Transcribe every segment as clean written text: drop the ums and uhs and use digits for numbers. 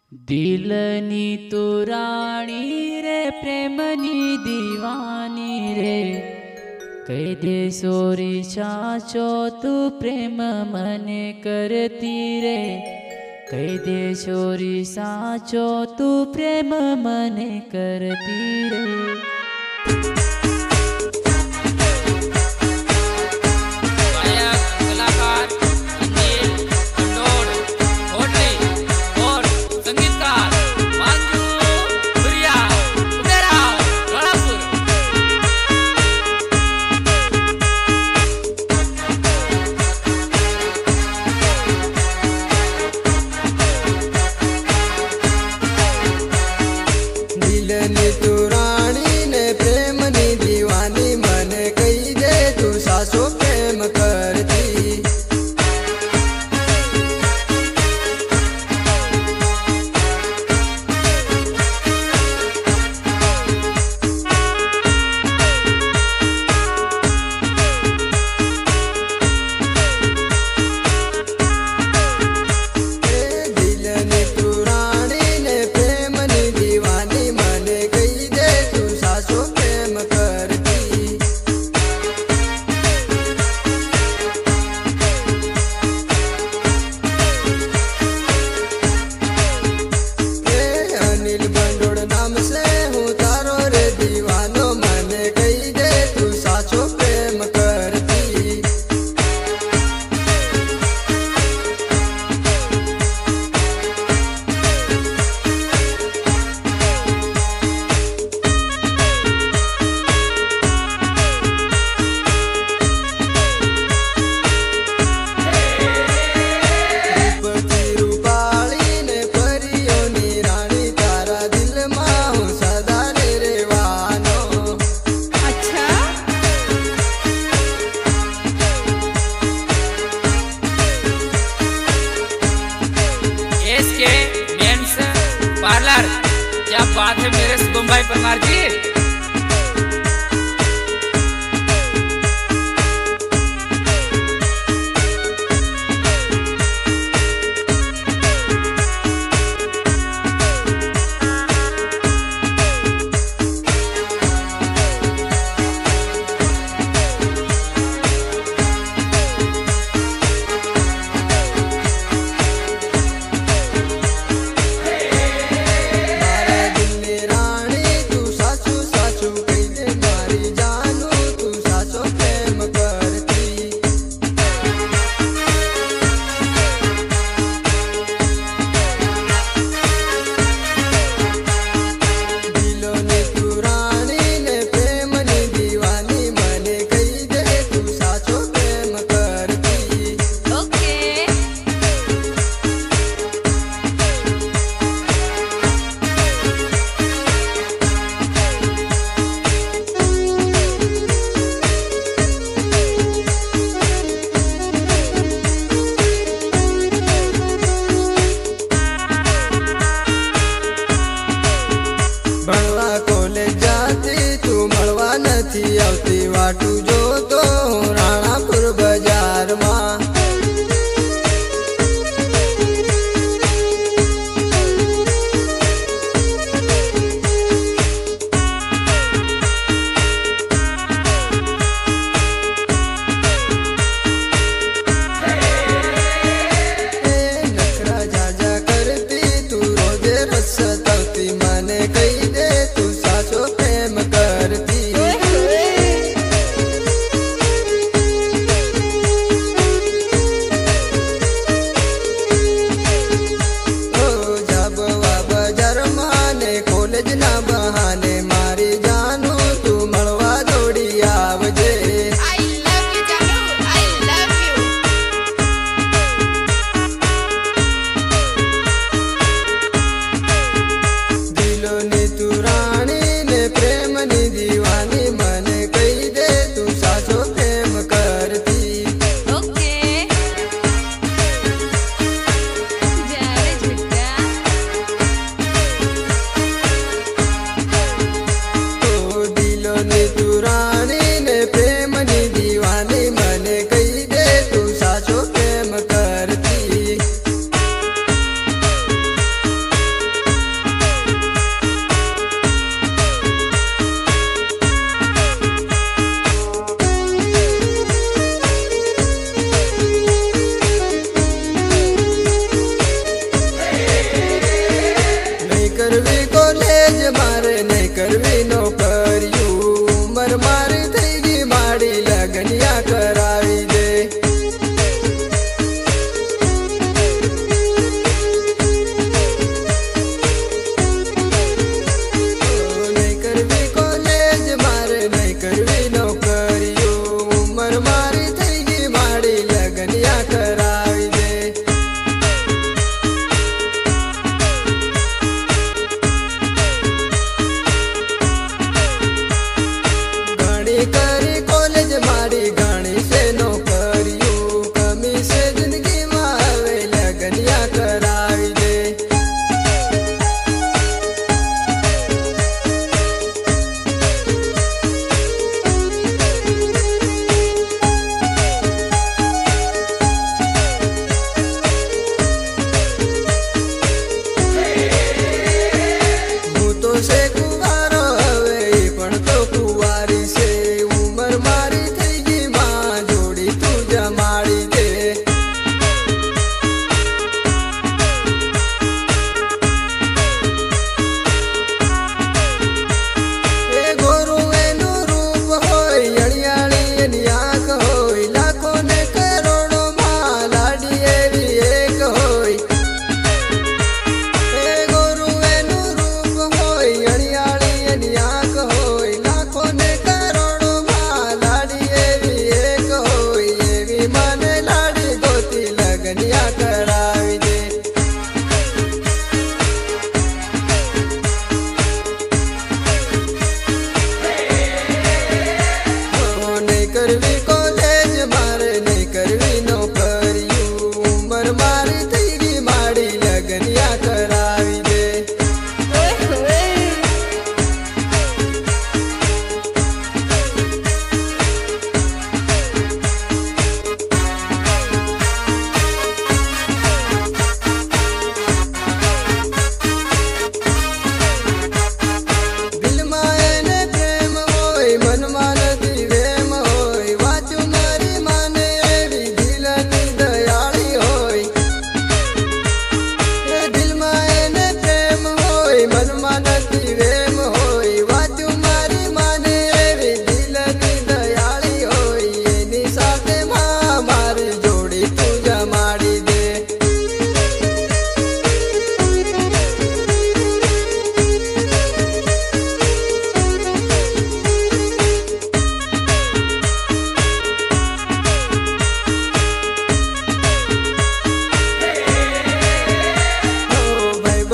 दिलनी तू राणी रे प्रेमनी दीवानी रे कह दे सोरी साचो तू प्रेम मने करती रे कह दे सोरी साचो तू प्रेम मने करती रे। तू रानी ने प्रेम नी दीवानी मने कही दे तू सासो प्रेम करती। क्या बात है मेरे शुभम भाई परमार जी। आवती वाटू जो तो राणापुर बाजार में नखरा जाजा करती तू रोजे रस सतावती मने कही दे तू सासो प्रेम करती।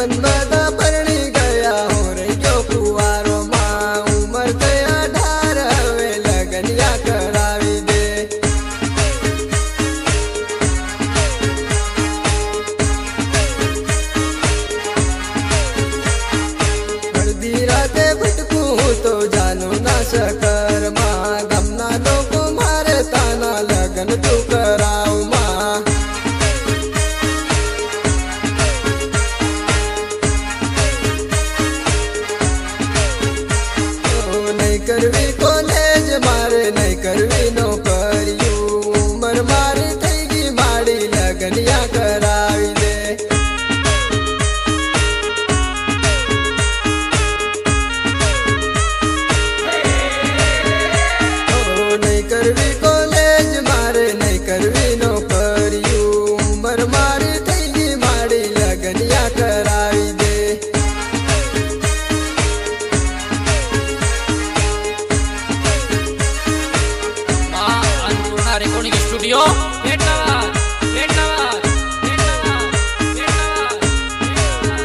भाईबंध बधा परणी गया हूँ रही गयो कुवारो माँ उमर थया 18 हवे लगनिया करावी दे अर्धी राते भटकूं तो जानू ना शकर माँ गमना लोग मारे ताना लगन तू कराऊ माँ नहीं करवी कॉलेज मारे नहीं करवी नौकरियों उमर मारी थईगी माड़ी लगनिया करावी दे नहीं करवी कॉलेज मारे नहीं करवी नौकरियों उमर मारी थईगी माड़ी लगनिया करावी दे माँ अन्नपूर्णा रिकॉर्डिंग स्टूडियो भेटनगर भेटनगर भेटनगर भेटनगर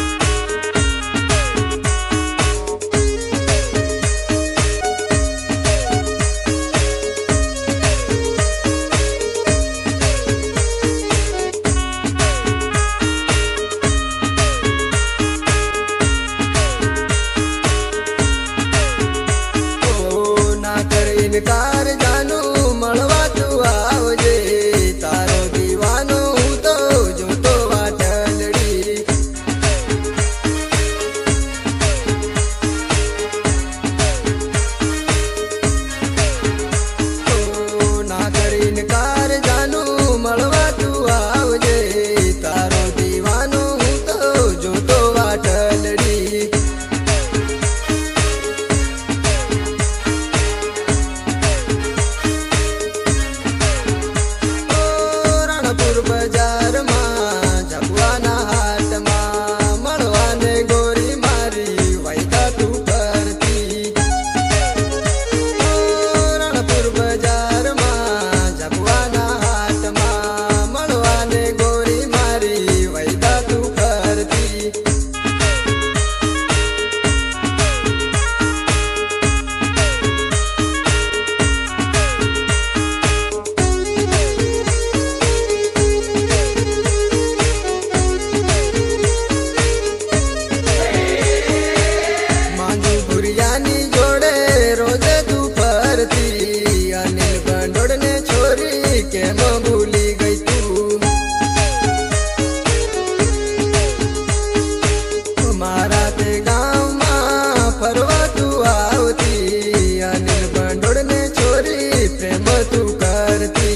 ना कर इनकार जानू मळवा तू आवजे तारो दीवानो हूँ तो जो तो वाटलड़ी ना कर इनकार जानू मळवा तू आवजे तारो दीवानो हूँ तो जो तो वाटलड़ी रणपुर बाजार में झपवाना हाट में मळवाने गोरी मारी वायदा तू करती रणपुर बाजार में झपवाना हाट में मळवाने गोरी मारी वायदा तू करती मांजू बुरियानी जोड़े रोजे तू फरती अनिल बंडोड़ ने छोरी के म भूली गई तू मारा ते गाँव में फरवा तू आवती अनिल बंडोड़ ने छोरी प्रेम तू करती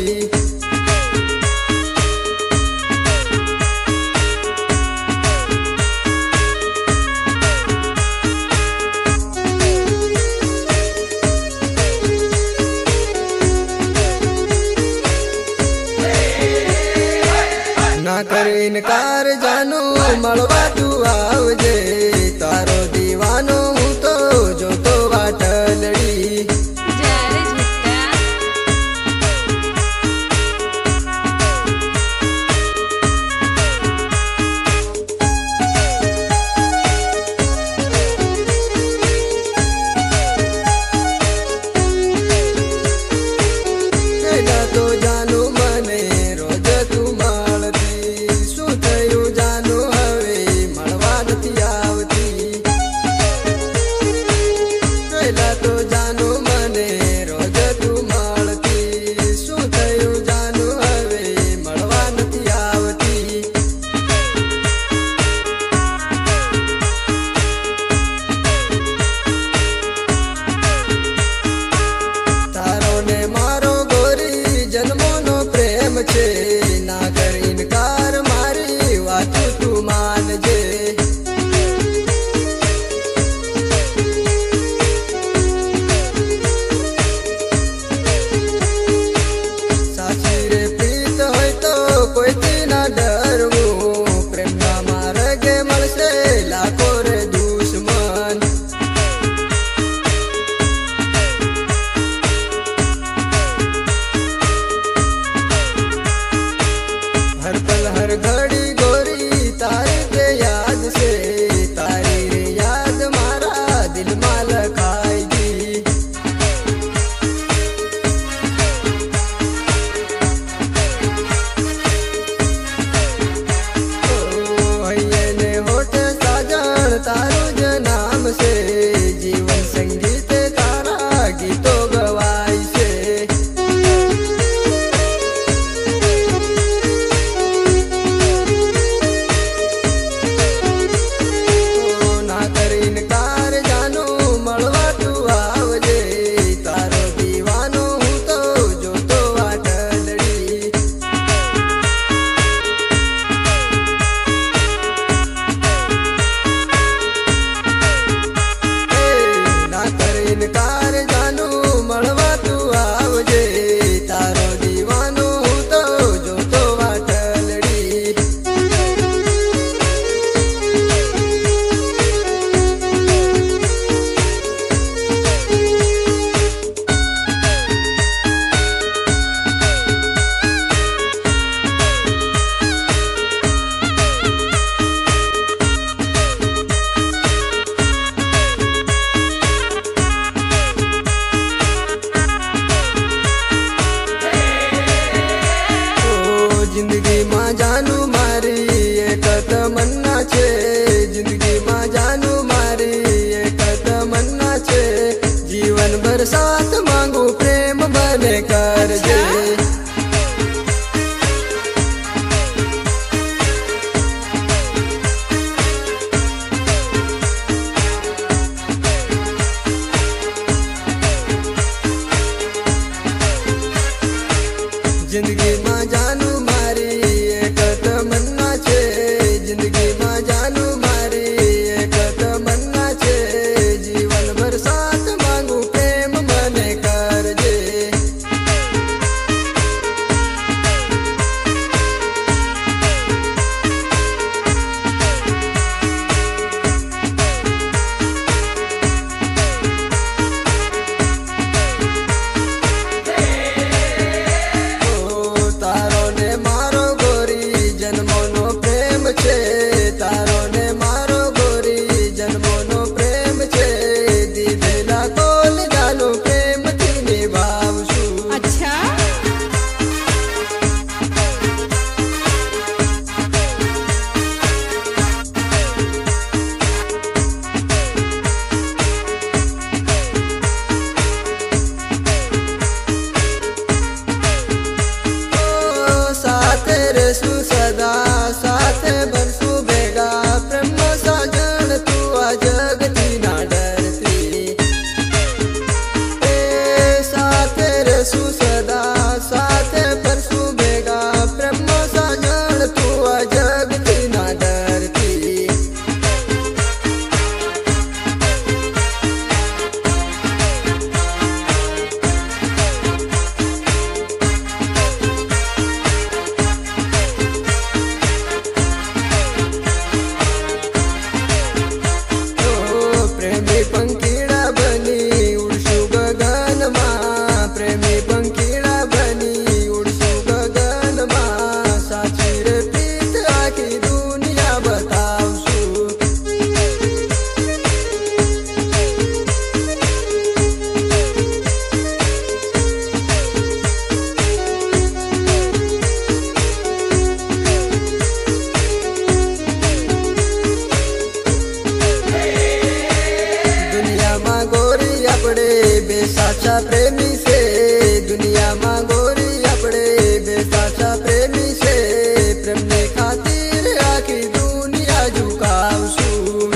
ना कर इनकार जानू मळवा तू आवजे तारो दीवानो हूँ तो जो तो वाटलड़ी तो जानू मने रोज तू माळती शू थयुं जानू हवे मळवा नथी आवती साचा प्रेमी से दुनिया में गोरी अपने बेसाचा प्रेमी से प्रेम ने खातिर आखी दुनिया झुकावशु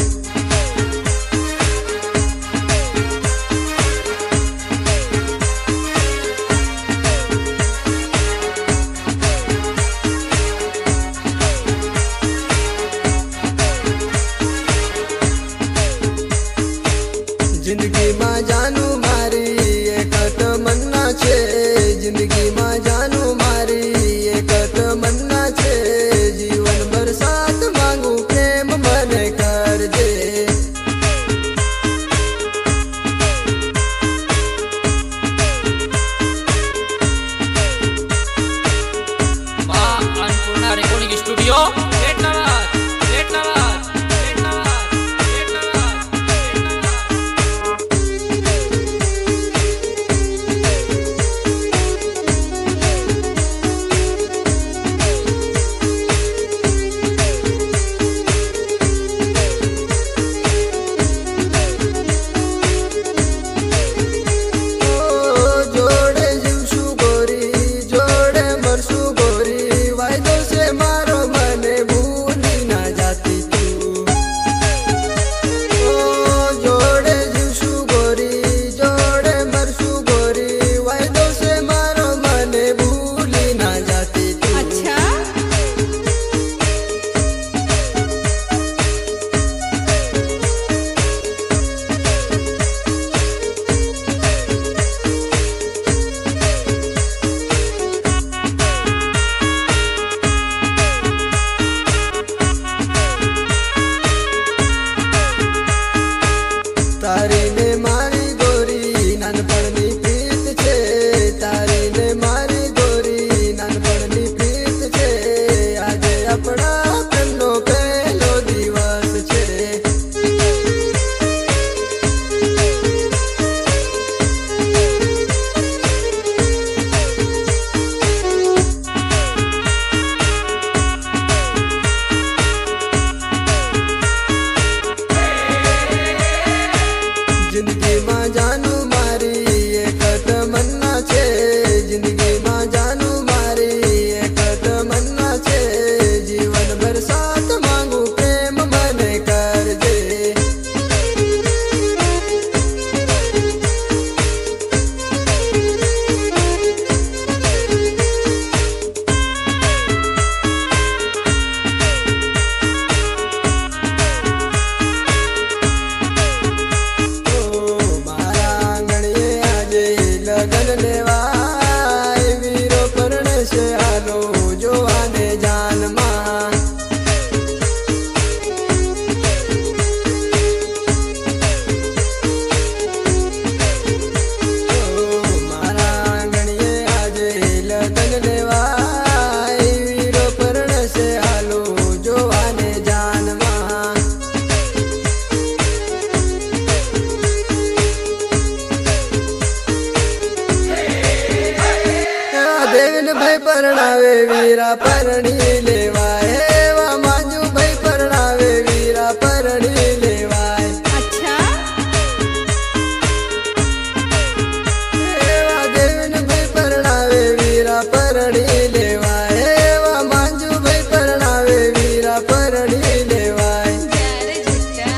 जिंदगी में जानू मारी एक तमन्ना छे जिंदगी में जानू मारी एक तमन्ना छे जीवन भर साथ मांगू प्रेम मन करजे माँ अन्नपूर्णा रिकॉर्डिंग स्टूडियो भेटनवाद भेटनवाद भेटनवाद जोड़े जीवशु गोरी जोड़े मरशु गोरी वायदो से मारो मने भूली ना जाती तू ओ जोड़े जीवशु गोरी जोड़े मरशु गोरी वायदो से मारो मने भूली ना जाती तू अच्छा तारी ने मारी गोरी नानपणनी प्रीत छे तारी ने मारी गोरी नानपणनी प्रीत छे आज अपना प्रेमनो पहलो दिवस छे जिंदगी में जानू मारी एक तमन्ना छे जिंदगी में जानू मारी एक तमन्ना छे जीवन भर साथ मांगू प्रेम मन करजे मारा आंगणिये आजे लगन लेवाय वीरो परण से हालो जोवाने जान मां मारा आंगणिये आजे लगन लेवाय वीरो परण से हालो जोवाने जान मां देवन भाई परणावे वीरा परणी लेवाय वा मांजू भाई परणावे वीरा परणी लेवाय अच्छा वा देवन भाई परणावे वीरा परणी लेवाय वा मांजू भाई परणावे वीरा परणी लेवाय જ્યારે झुटका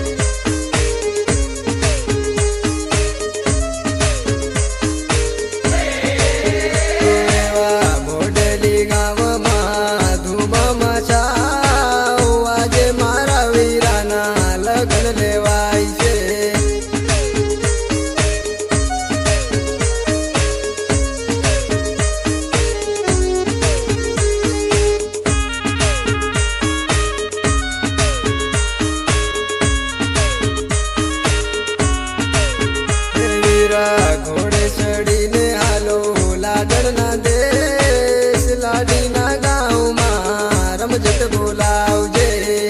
एवा मोडली गाव मा धूम मचाओ આજે મારા વીરાના લગ્ન લેવાય છે वीरा घोड़े चढ़ीने हालो लाडणना देश लाडीना गाँव मा रमजट बोलावजे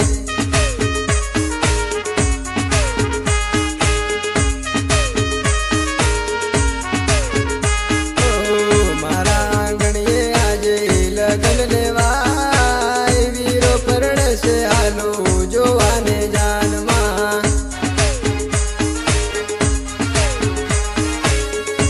मारा आंगणिये आजे लगन लेवाय वीरो परण से हालो जोवाने जान मां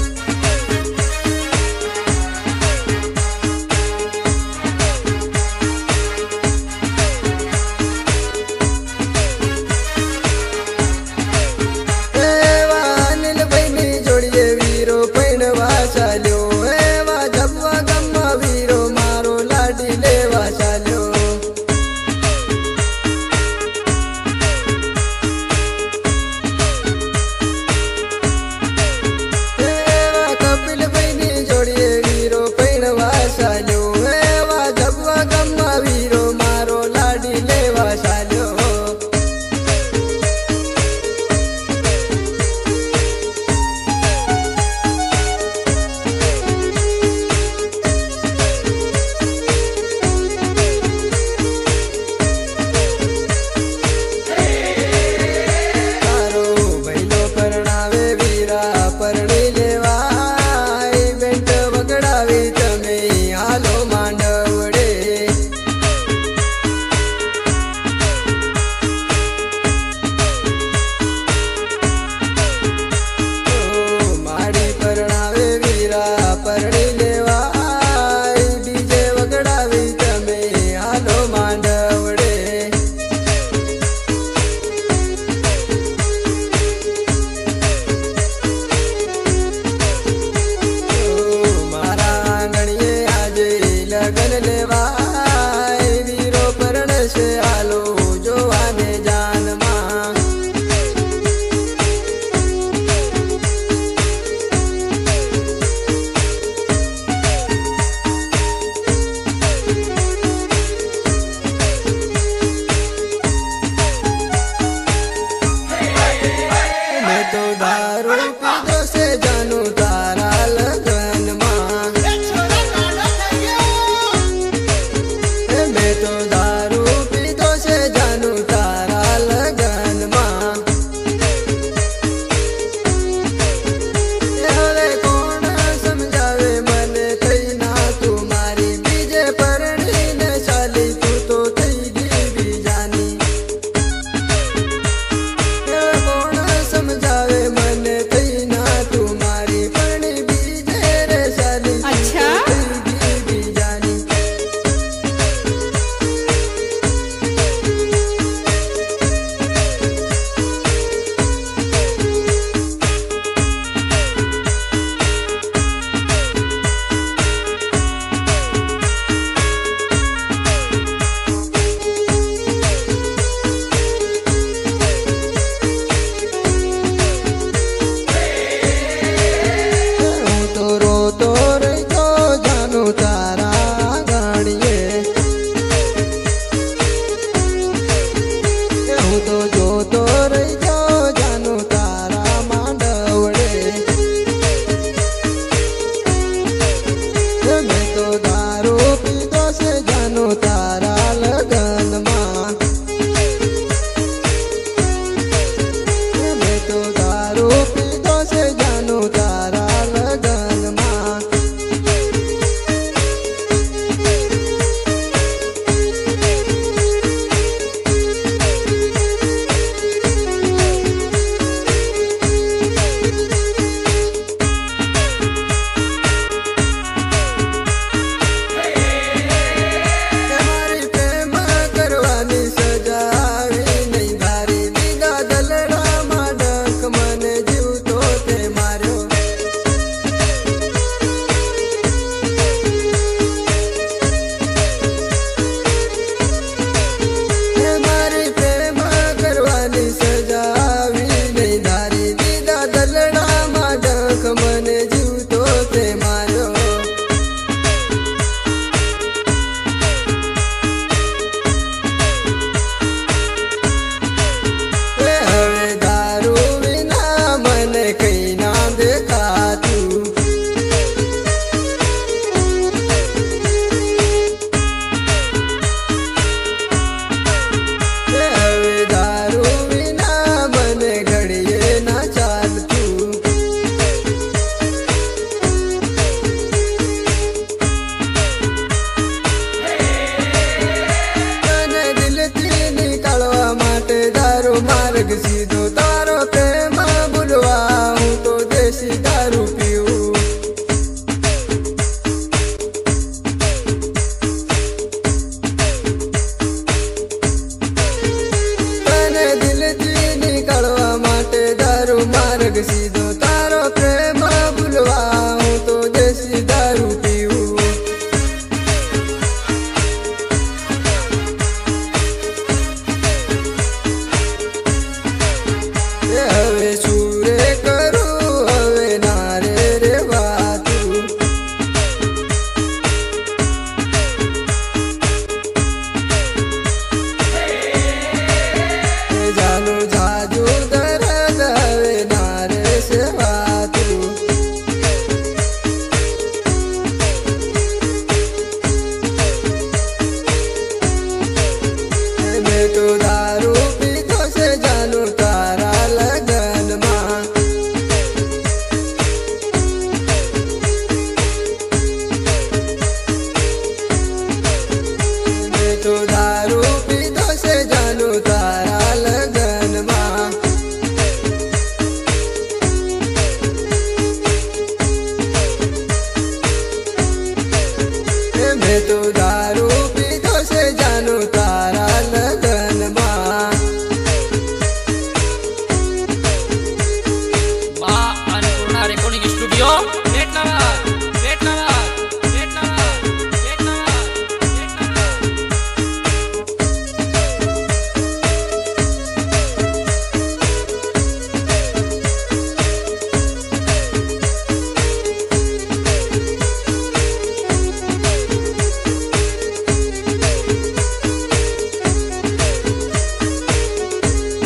સીધો